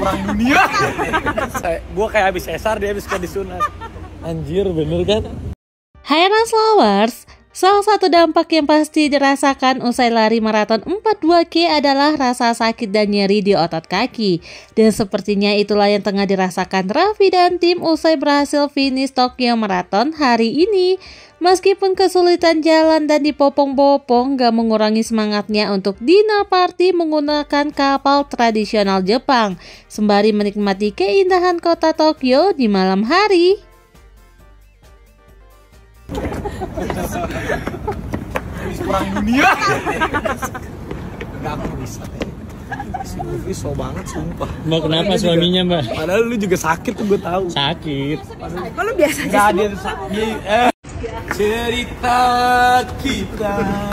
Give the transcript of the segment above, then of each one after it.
perang dunia. Gue kayak habis sesar, dia habis kayak disunat. Anjir, bener kan? Hai Rans Lovers, salah satu dampak yang pasti dirasakan usai lari maraton 42K adalah rasa sakit dan nyeri di otot kaki. Dan sepertinya itulah yang tengah dirasakan Raffi dan tim usai berhasil finish Tokyo Marathon hari ini. Meskipun kesulitan jalan dan dipopong-popong gak mengurangi semangatnya untuk dinner party menggunakan kapal tradisional Jepang, sembari menikmati keindahan kota Tokyo di malam hari. Habis perang dunia. Gak aku bisa. Si Luffy so banget sumpah. Mbak kenapa suaminya mbak? Padahal lu juga sakit tuh gue tahu. Sakit. Kok lu biasa aja sih? Cerita kita.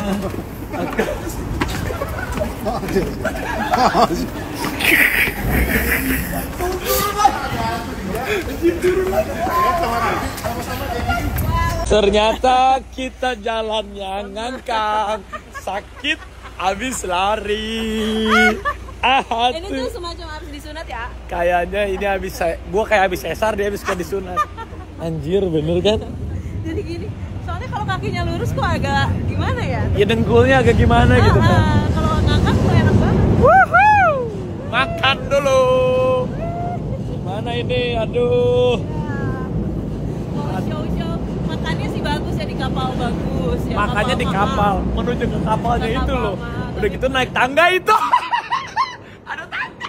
Ternyata kita jalannya ngangkang, sakit abis lari. Ini tuh semacam harus disunat ya? Kayaknya ini gue kayak habis sesar, dia habis kayak disunat. Anjir, bener kan? Jadi gini, soalnya kalau kakinya lurus kok agak gimana ya? Ya dengkulnya agak gimana gitu kan? Kalau ngangkat tuh enak banget. Wuhuu! Makan dulu. Mana ini? Aduh. Mau show-show, makannya sih bagus ya di kapal bagus. Ya, Makanya di kapal, menuju ke kapalnya itu loh. Udah gitu naik tangga itu. Ada tangga.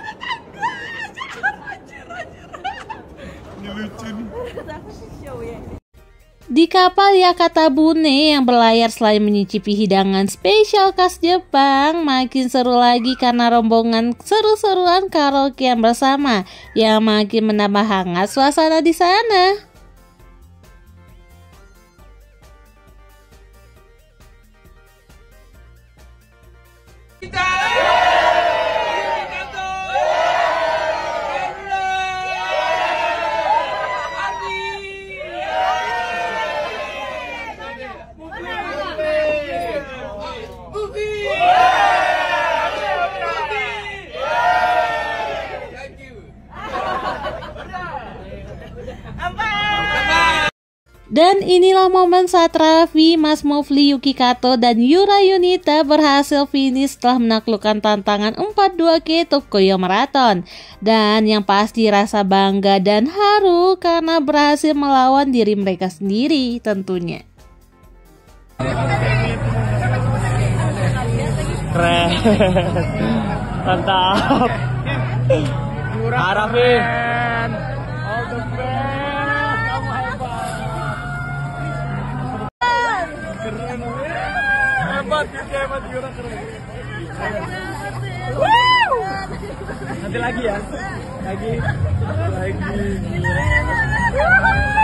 Anjir. Ini lucu nih. Show ya. Di kapal Yakatabune yang berlayar selain menyicipi hidangan spesial khas Jepang, makin seru lagi karena rombongan seru-seruan karaokean bersama yang makin menambah hangat suasana di sana. Dan inilah momen saat Raffi, Mas Mufli, Yuki Kato, dan Yura Yunita berhasil finish setelah menaklukkan tantangan 42K Tokyo Marathon. Dan yang pasti rasa bangga dan haru karena berhasil melawan diri mereka sendiri tentunya. Keren. Mantap. Raffi. All the best. Kamu hebat. Keren. Hebat Yura keren. Nanti lagi ya. Lagi.